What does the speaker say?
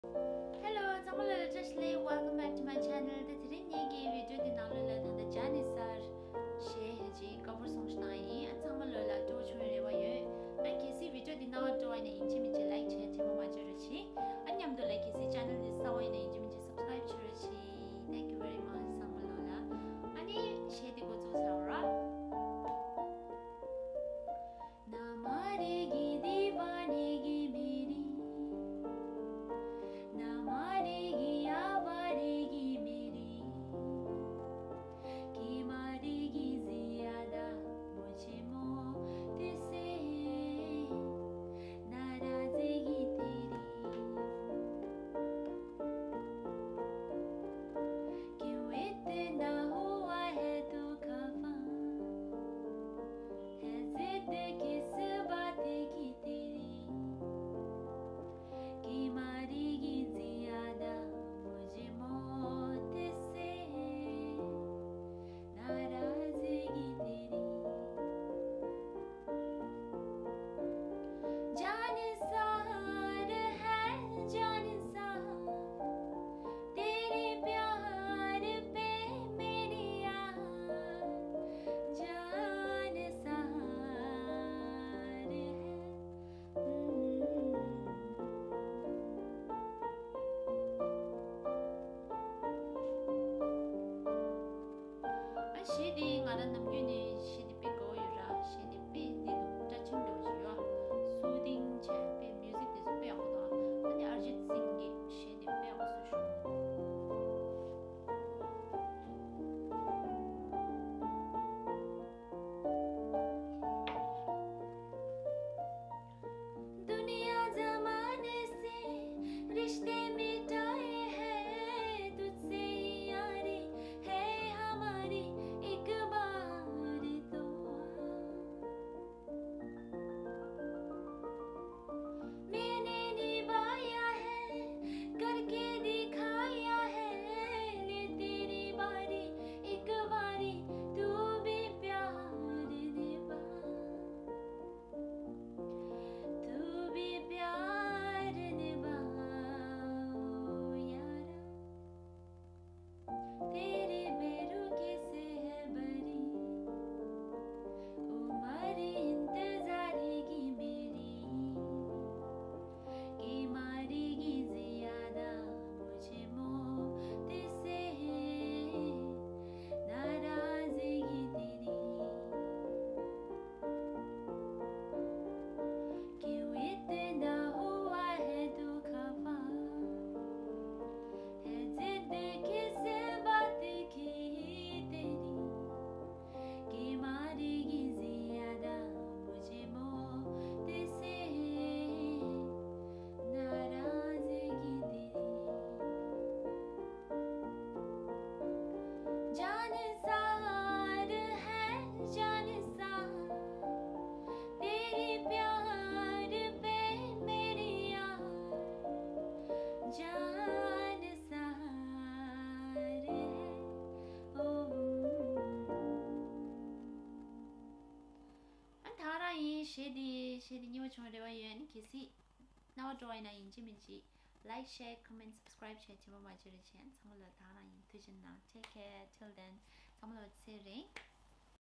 Hello, welcome back to my channel. Today video di nalula thanda Jaan NISAAR she haji cover song shnai and samalola to chhure waye. I kesi video di nawa to ina inchi minche like che chemo majurachi. Anyam do like kesi channel di sawa ina inchi minche subscribe churachi. Thank you very much samalola. Ani she di go to saura. Na maregi diwanegi meri Arijit Singh ki shedi pe asu दुनिया जमाने से रिश्ते मिटाए हैं तुझसे यारी है हमारी एक बार तो मैंने निभाया है करके दिखाया है ले तेरी बारी एक बारी तू भी प्यार निभा तेरे बेरुखी से है बरी उम्र इंतजारेगी मेरी कि मारेगी ज्यादा मुझे मौत से नाराजगी तेरी क्यों इतना हुआ है तू खफा है जिद किस बात की तेरी कि मारेगी ज्यादा मुझे मौत से नाराजगी तेरी जान सार है जान सार तेरे प्यार पे मेरी यार जान सार है ओ Antara yi shedi niwa chonrewa yuan kisi nawa join na inji minji like share comment subscribe share chimo majuri chen samula thara yin tujin na take care till then samula tsere